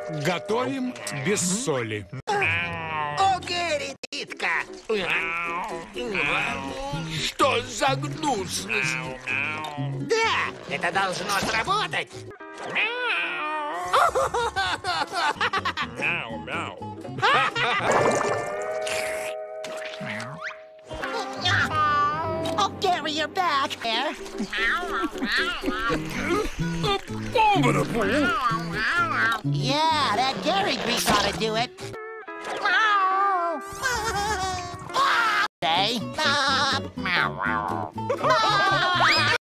Готовим без соли. О, Гэри, Титка! Что за гнусность? Да, это должно сработать. Oh, Gary, you're back. There. Yeah, that Gary grease ought to do it. Say.